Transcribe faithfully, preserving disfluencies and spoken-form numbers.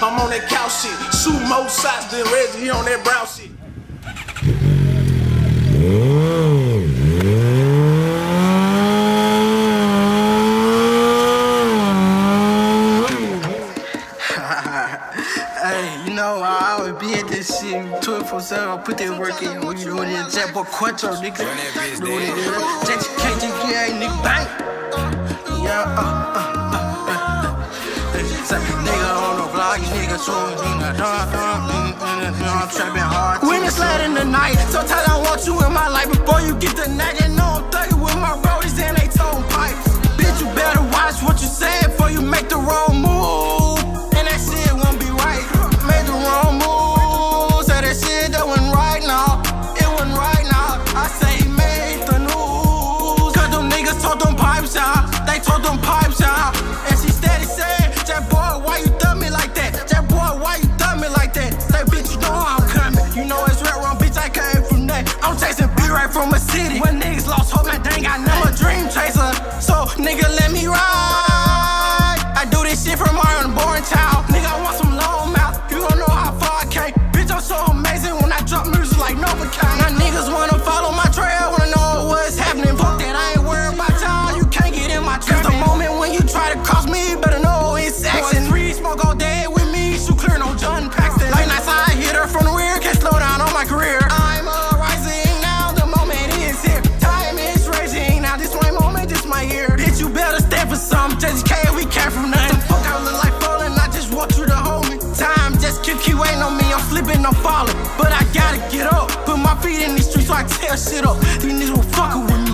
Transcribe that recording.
I'm on that couch shit. Shoot more shots than Reggie on that brown shit. Hey, you know, I always be at this shit twenty-four seven. I put that work in. What you doing here? Jackboy Quon, nigga. Doing it here. J K G K, nigga, bang. Yeah, uh, uh, uh, uh. Nigga on the block, nigga, so I'm trapping hard. When it's late in the night, sometimes I want you in my life. Before you get the night, you know I'm thugging with my roadies and they tone pipes. Bitch, you better watch what you say before you make the wrong move. And that shit won't be right. Made the wrong move. Say that shit that wasn't right now. It wasn't right now. I say he made the news. Cause them niggas told them pipes out. They told them pipes out. And she steady saying, Jackboy, why you thumb me like that? Jackboy, why you thumb me like that? Say, bitch, you know I'm coming. You know it's red wrong, bitch, I came from that. I'm chasing B right from a city. When niggas lost hope, man, they ain't got no dream chaser. So, nigga, let me ride. I do this shit from my unborn child. Nigga, I want some long mouth. You don't know how far I came. Bitch, I'm so amazing when I drop music like Novocaine. Now niggas wanna follow my trail, wanna know what's happening. Fuck that, I ain't worried about y'all. You can't get in my trap. The moment when you try to cross me, better know it's action. Free smoke all day with me, shoot clear, no John Paxton. Late nights I hit her from the rear, can't slow down on my career. I'm uh, rising now, the moment is here. Time is raging now, this my moment, this my year. Bitch, you better stand for something. J K, we came from nothing. Fuck, I look like falling, I just want you to hold me. Time just keep, keep waiting on me, I'm slipping, I'm falling. But I gotta get up, put my feet in the streets so I tear shit up. These niggas will fuckin' with me.